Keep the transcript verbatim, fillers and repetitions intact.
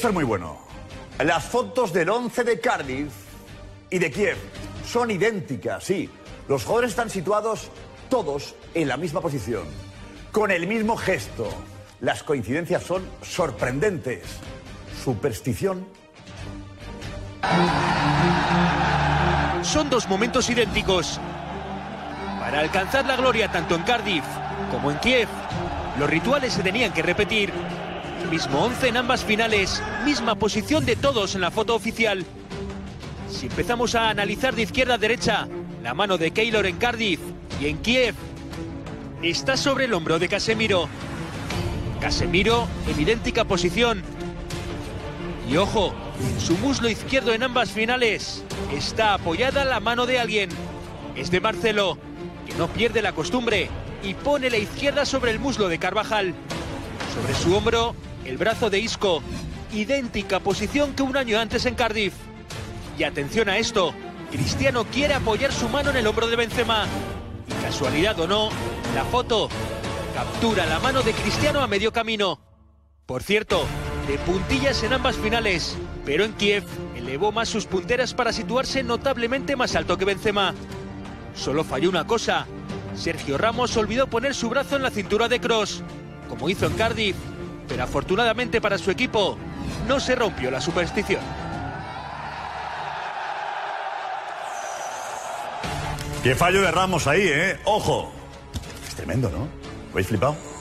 Esto es muy bueno. Las fotos del once de Cardiff y de Kiev son idénticas, sí. Los jugadores están situados todos en la misma posición, con el mismo gesto. Las coincidencias son sorprendentes. ¿Superstición? Son dos momentos idénticos. Para alcanzar la gloria tanto en Cardiff como en Kiev, los rituales se tenían que repetir. Mismo once en ambas finales, misma posición de todos en la foto oficial. Si empezamos a analizar de izquierda a derecha, la mano de Keylor en Cardiff y en Kiev está sobre el hombro de Casemiro. Casemiro en idéntica posición. Y ojo, en su muslo izquierdo en ambas finales está apoyada la mano de alguien. Es de Marcelo, que no pierde la costumbre y pone la izquierda sobre el muslo de Carvajal. Sobre su hombro, el brazo de Isco, idéntica posición que un año antes en Cardiff. Y atención a esto, Cristiano quiere apoyar su mano en el hombro de Benzema. Y casualidad o no, la foto captura la mano de Cristiano a medio camino. Por cierto, de puntillas en ambas finales, pero en Kiev elevó más sus punteras para situarse notablemente más alto que Benzema. Solo falló una cosa, Sergio Ramos olvidó poner su brazo en la cintura de Kroos, como hizo en Cardiff. Pero afortunadamente para su equipo, no se rompió la superstición. Qué fallo de Ramos ahí, ¿eh? ¡Ojo! Es tremendo, ¿no? ¿Lo habéis flipado?